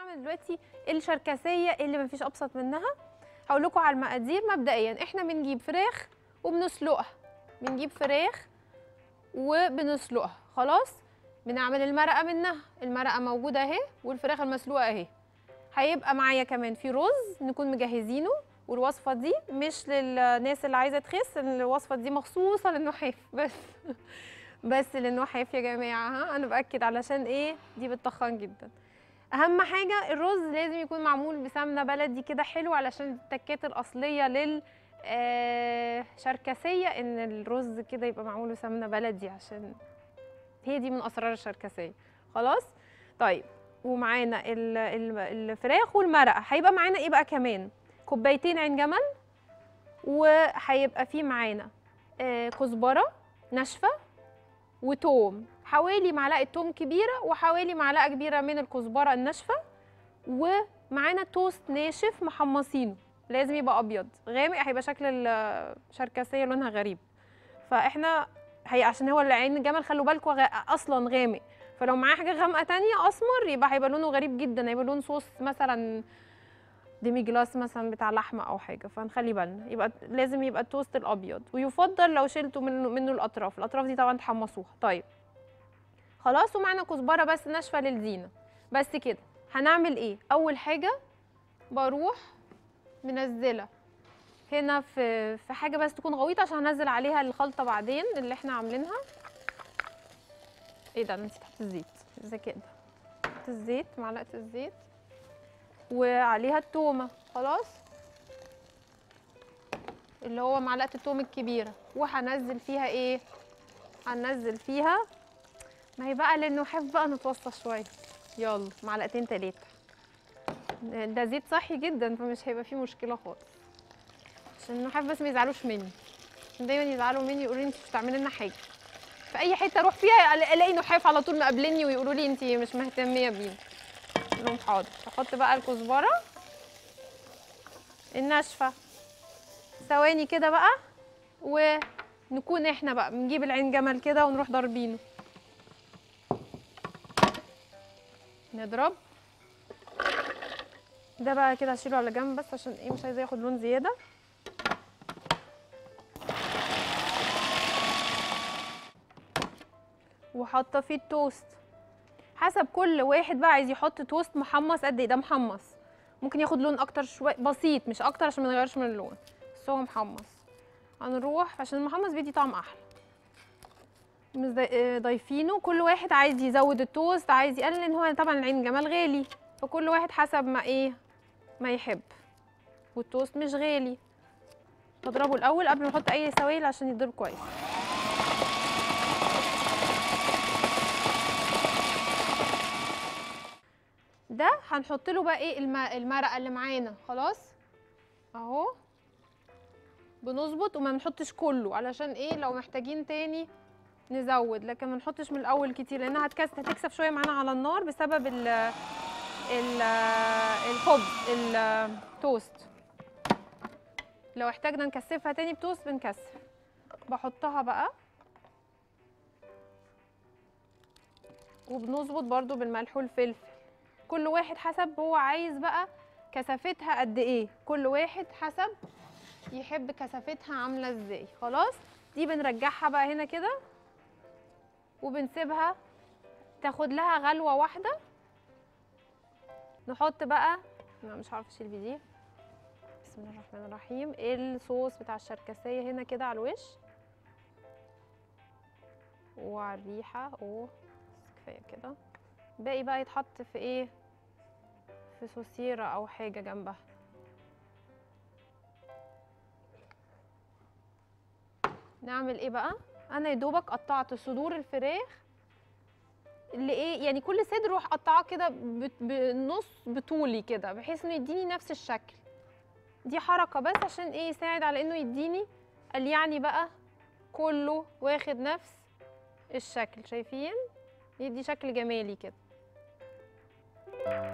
هنعمل دلوقتي الشركسيه اللي مفيش ابسط منها. هقول لكم على المقادير. مبدئيا احنا بنجيب فراخ وبنسلقها، بنجيب فراخ وبنسلقها. خلاص، بنعمل المرقه منها، المرقه موجوده اهي والفراخ المسلوقه اهي. هيبقى معايا كمان في رز نكون مجهزينه، والوصفه دي مش للناس اللي عايزه تخس، الوصفه دي مخصوصه للنحاف بس بس للنحاف يا جماعه، ها انا باكد علشان ايه، دي بتتخن جدا. اهم حاجه الرز لازم يكون معمول بسمنه بلدي كده حلو، علشان التكات الاصليه لل شركسيه ان الرز كده يبقى معمول بسمنه بلدي، عشان هي دي من اسرار الشركسيه. خلاص طيب، ومعانا الفراخ والمرقه. هيبقى معانا ايه بقى كمان؟ كوبايتين عين جمل، وهيبقى فيه معانا كزبره ناشفه وتوم، حوالي معلقه توم كبيره وحوالي معلقه كبيره من الكزبره الناشفه، ومعانا توست ناشف محمصينه، لازم يبقى ابيض غامق، هيبقى شكل الشركسيه لونها غريب. فاحنا عشان هو العين الجمل خلوا بالكم اصلا غامق، فلو معاه حاجه غامقه تانية اسمر يبقى هيبقى لونه غريب جدا، هيبقى لون صوص مثلا ديمي جلاس مثلا بتاع لحمه او حاجه، فنخلي بالنا. يبقى لازم يبقى التوست الابيض، ويفضل لو شلتوا منه الاطراف دي طبعا تحمصوها. طيب خلاص، ومعنا كزبره بس ناشفه للزينه. بس كده. هنعمل ايه؟ اول حاجه بروح منزله هنا في حاجه بس تكون غويطه، عشان هنزل عليها الخلطه بعدين اللي احنا عاملينها. ايه ده، انا نسيت احط الزيت. ازاي كده؟ حط الزيت، معلقه الزيت وعليها التومه. خلاص، اللي هو معلقه التوم الكبيره، وهنزل فيها ايه؟ هنزل فيها، ما هي بقى لانه حابب بقى نتوصى شويه، يلا معلقتين 3. ده زيت صحي جدا، فمش هيبقى فيه مشكله خالص، عشان النحاف بس ما يزعلوش مني، عشان دايما يزعلوا مني يقولوا لي انت مش بتعملي لنا حاجه. في اي حته اروح فيها الاقي نحاف على طول مقابلني ويقولوا لي انت مش مهتميه بينا. اقول لهم حاضر. احط بقى الكزبره الناشفه، ثواني كده بقى، ونكون احنا بقى بنجيب العين جمل كده ونروح ضاربينه، نضرب ده بقى كده. هشيله على جنب بس عشان ايه، مش عايزاه ياخد لون زياده. وحاطه فيه التوست، حسب كل واحد بقى عايز يحط توست محمص قد ايه. ده محمص، ممكن ياخد لون اكتر شويه بسيط، مش اكتر عشان ما نغيرش من اللون، بس هو محمص. هنروح عشان المحمص بيدي طعم احلى. ضايفينه، كل واحد عايز يزود التوست، عايز يقلل، ان هو طبعا العين جمال غالي، فكل واحد حسب ما ايه ما يحب، والتوست مش غالي. هضربه الاول قبل ما احط اي سوائل عشان يتضرب كويس. ده هنحط له بقى ايه، المرقه اللي معانا. خلاص اهو، بنظبط وما بنحطش كله، علشان ايه لو محتاجين تاني نزود، لكن ما نحطش من الاول كتير، لانها هتكسف شويه معانا على النار بسبب الخبز التوست. لو احتاجنا نكثفها تاني بتوست بنكثف. بحطها بقى، وبنظبط برضو بالملح والفلفل، كل واحد حسب هو عايز بقى كثافتها قد ايه، كل واحد حسب يحب كثافتها عامله ازاي. خلاص، دي بنرجعها بقى هنا كده، وبنسيبها تاخد لها غلوه واحده. نحط بقى، انا مش عارفه اشيل دي. بسم الله الرحمن الرحيم. الصوص بتاع الشركسيه هنا كده على الوش وعلى الريحه. اوه كفايه كده. باقي بقى يتحط في ايه، في سوسيره او حاجه جنبها. نعمل ايه بقى؟ انا يا دوبك قطعت صدور الفراخ اللي ايه، يعني كل صدر اروح قطعه كده بنص بطولي كده، بحيث انه يديني نفس الشكل. دي حركه بس عشان ايه، يساعد على انه يديني يعني بقى كله واخد نفس الشكل، شايفين؟ يدي شكل جمالي كده.